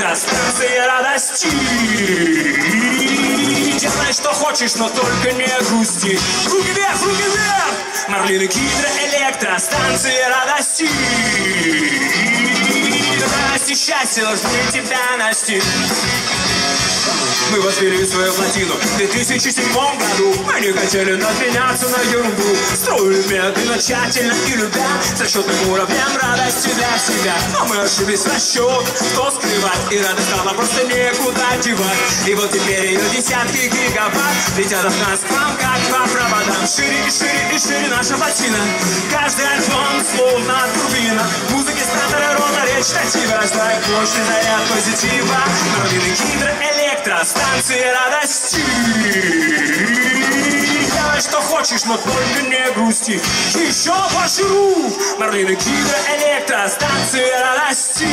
электростанция радости. Делай, что хочешь, но только не грусти. Руки вверх, руки вверх! Марлины гидроэлектростанция радости. Радость и счастье должны тебя настичь. Мы возвели свою плотину в 2007 году. Мы не хотели надменяться на ерунду. Строили медленно, тщательно и любя, с расчетным уровнем радости для себя. Но мы ошиблись в расчет, что скрывать. И радость стала просто некуда девать. И вот теперь ее десятки гигабайт летят от нас к вам, как по проводам. Шире и шире и шире наша плотина. Каждый альбом словно турбина. Музыки статора рода речь штатива рождает мощный заряд позитива. Марлины гидроэлектростанция радости. Делай, что хочешь, но только не грусти. Еще поширу. Марлины гидроэлектростанция радости.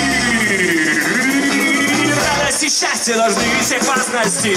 Радость и счастье должны всех вас настичь.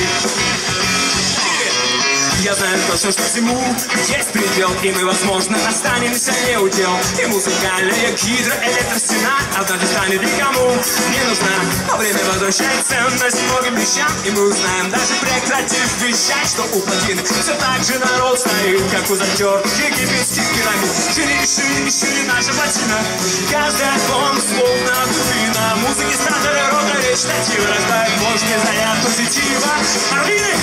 Я знаю точно, что всему есть предел, и мы, возможно, останемся неудел. И музыкальная гидроэлектростена однажды станет никому не нужна. Но время возвращает ценность многим вещам, и мы узнаем, даже прекратив вещать, что у плотины все так же народ стоит, как у затертых египетских пирамид. Шире и шире и шире наша плотина. Каждый альбом словно турбина. Музыки статора рода речь штатива рождает мощный заряд позитива. Марлины!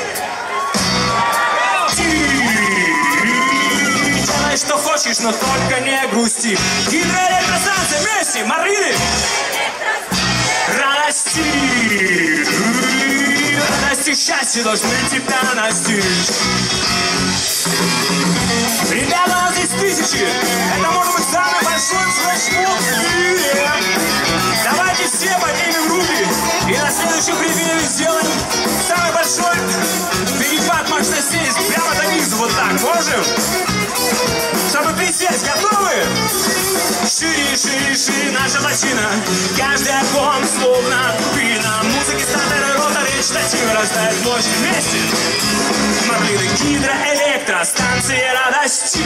Делай, что хочешь, но только не грусти. Гидроэлектростанция вместе, Марлины! Радости! Радость и счастье должны тебя настичь. Ребята, у нас здесь тысячи. Это может быть самый большой флешмоб в мире. Давайте все поднимем руки и на следующем прибеге сделаем самый большой перепад мощностей прямо до низу. Вот так, можем? Чтобы присесть, готовы? Шире, шире, шире наша плотина. Каждый альбом словно турбина. Музыки статора рода речь штатива рождает мощь вместе. Марлины гидроэлектростанция радости.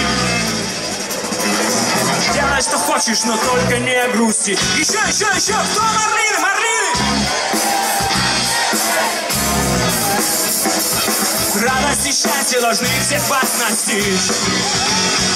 Делай, что хочешь, но только не грусти. Еще, еще, еще! Кто Марлины? Марлины! Радость и счастье должны всех вас настичь.